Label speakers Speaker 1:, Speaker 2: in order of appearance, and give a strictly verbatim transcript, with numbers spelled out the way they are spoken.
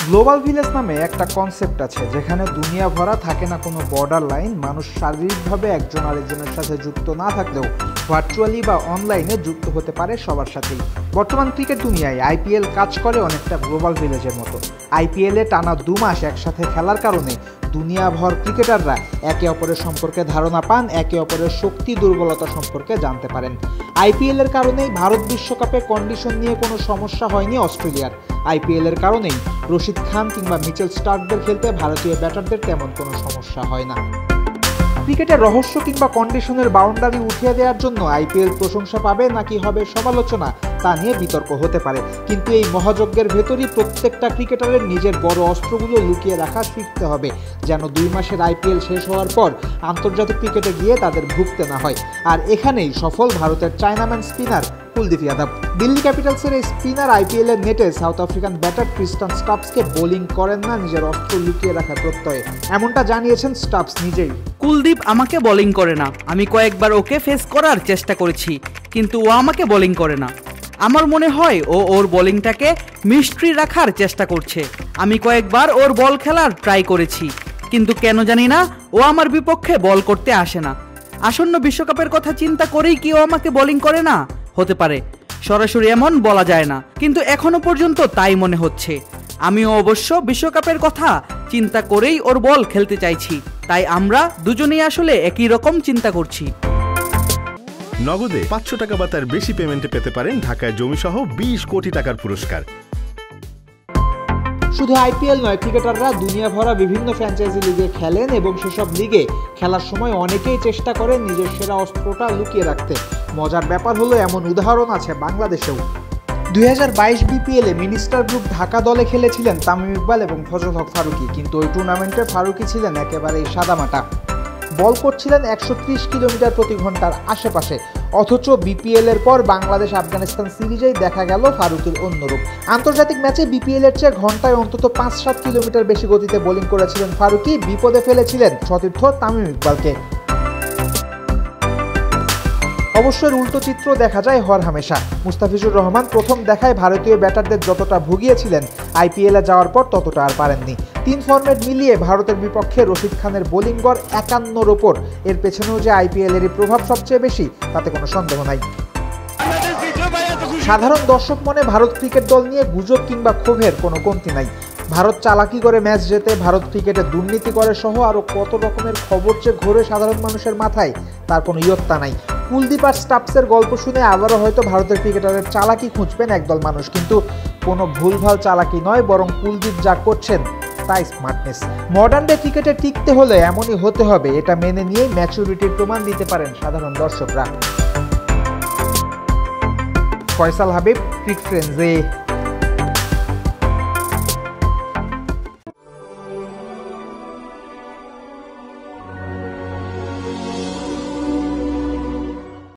Speaker 1: Global village নামে একটা concept আছে যেখানে দুনিয়া ভরা থাকে না কোনো বর্ডার লাইন। মানুষ শারীরিকভাবে একজন আরেকজনের সাথে যুক্ত না থাকলেও ভার্চুয়ালি বা অনলাইনে যুক্ত হতে পারে সবার সাথেই। বর্তমান ক্রিকেট দুনিয়ায় আইপিএল কাজ করে অনেকটা গ্লোবাল ভিলেজের মতো। আইপিএলে টানা দু মাস একসাথে খেলার কারণে দুনিয়াভর ক্রিকেটাররা একে অপরের সম্পর্কে ধারণা পান, একে অপরের শক্তি দুর্বলতা সম্পর্কে জানতে পারেন। আইপিএলের কারণেই ভারত বিশ্বকাপে কন্ডিশন নিয়ে কোনো সমস্যা হয়নি অস্ট্রেলিয়ার। আইপিএলের কারণেই রশিদ খান কিংবা মিচেল স্টার্কদের খেলতে ভারতীয় ব্যাটারদের তেমন কোনো সমস্যা হয় না। ক্রিকেটের রহস্য কিংবা কন্ডিশনের বাউন্ডারি উঠিয়ে দেওয়ার জন্য আইপিএল প্রশংসা পাবে নাকি হবে সমালোচনা, তা নিয়ে বিতর্ক হতে পারে। কিন্তু এই মহাযজ্ঞের ভেতরই প্রত্যেকটা ক্রিকেটারের নিজের বড় অস্ত্রগুলো লুকিয়ে রাখা শিখতে হবে, যেন দুই মাসের আইপিএল শেষ হওয়ার পর আন্তর্জাতিক ক্রিকেটে গিয়ে তাদের ভুগতে না হয়। আর এখানেই সফল ভারতের চায়নাম্যান স্পিনার কুলদীপ যাদব। দিল্লি ক্যাপিটালসের এই স্পিনার আইপিএল এর নেটে সাউথ আফ্রিকান ব্যাটার ক্রিস্টান স্টাপসকে বোলিং করেন না নিজের অস্ত্র লুকিয়ে রাখার প্রত্যয়ে, এমনটা জানিয়েছেন স্টাপস নিজেই।
Speaker 2: কুলদীপ আমাকে বোলিং করে না, আমি কয়েকবার ওকে ফেস করার চেষ্টা করেছি, কিন্তু ও আমাকে বোলিং করে না। আমার মনে হয় ও ওর বোলিংটাকে মিস্ট্রি রাখার চেষ্টা করছে। আমি কয়েকবার ওর বল খেলার ট্রাই করেছি, কিন্তু কেন জানি না ও আমার বিপক্ষে বল করতে আসে না। আসন্ন বিশ্বকাপের কথা চিন্তা করেই কি ও আমাকে বোলিং করে না? হতে পারে, সরাসরি এমন বলা যায় না, কিন্তু এখনো পর্যন্ত তাই মনে হচ্ছে। আমিও অবশ্য বিশ্বকাপের কথা চিন্তা করেই ওর বল খেলতে চাইছি, তাই আমরা দুজনেই আসলে একই রকম চিন্তা করছি।
Speaker 3: নগদে পাঁচশো টাকা বা তার বেশি পেমেন্টে পেতে পারেন ঢাকায় জমিসহ বিশ কোটি টাকার পুরস্কার।
Speaker 1: শুধু আইপিএল নয়, ক্রিকেটাররা দুনিয়া ভরা বিভিন্ন ফ্র্যাঞ্চাইজি লিগে খেলেন এবং সেসব লিগে খেলার সময় অনেকেই চেষ্টা করেন নিজের সেরা অস্ত্রটা লুকিয়ে রাখতে। মজার ব্যাপার হলো এমন উদাহরণ আছে বাংলাদেশেও। দুই হাজার বাইশ বিপিএলে মিনিস্টার গ্রুপ ঢাকা দলে খেলেছিলেন তামিম ইকবাল এবং ফজল হক ফারুকী, কিন্তু ওই টুর্নামেন্টে ফারুকী ছিলেন একেবারেই সাদামাটা। বল করছিলেন একশো ত্রিশ কিলোমিটার প্রতি ঘন্টার আশেপাশে, অথচ বিপিএল এর পর বাংলাদেশ আফগানিস্তান সিরিজেই দেখা গেল ফারুকীর অন্যরূপ। আন্তর্জাতিক ম্যাচে বিপিএল এর চেয়ে ঘন্টায় অন্তত পাঁচ সাত কিলোমিটার বেশি গতিতে বোলিং করেছিলেন ফারুকী, বিপদে ফেলেছিলেন সতীর্থ তামিম ইকবালকে। অবশ্যই উল্টো চিত্র দেখা যায় হরহামেশা। মুস্তাফিজুর রহমান প্রথম দেখায় ভারতীয় ব্যাটারদের যতটা ভুগিয়েছিলেন, আইপিএলে যাওয়ার পর ততটা আর পারেননি। তিন ফরম্যাট মিলিয়ে ভারতের বিপক্ষে রশিদ খানের বোলিং গড় একান্নর ওপর। এর পেছনেও যে আইপিএলেরই প্রভাব সবচেয়ে বেশি, তাতে কোনো সন্দেহ নাই। সাধারণ দর্শক মনে ভারত ক্রিকেট দল নিয়ে গুজব কিংবা ক্ষোভের কোনো কমতি নাই। ভারত চালাকি করে ম্যাচ জেতে, ভারত ক্রিকেটে দুর্নীতি করে সহ আরও কত রকমের খবর যে ঘোরে সাধারণ মানুষের মাথায়, তার কোনো ইয়ত্তা নাই। কুলদীপ আর স্টাপসের গল্প শুনে আবারও হয়তো ভারতের ক্রিকেটারের চালাকি খুঁজবেন একদল মানুষ, কিন্তু কোনো ভুলভাল চালাকি নয়, বরং কুলদীপ যা করছেন তাই স্মার্টনেস। মডার্ন ডে ক্রিকেটে টিকতে হলে এমনই হতে হবে, এটা মেনে নিয়েই ম্যাচুরিটির প্রমাণ দিতে পারেন সাধারণ দর্শকরা। Faisal Habib, cric friends.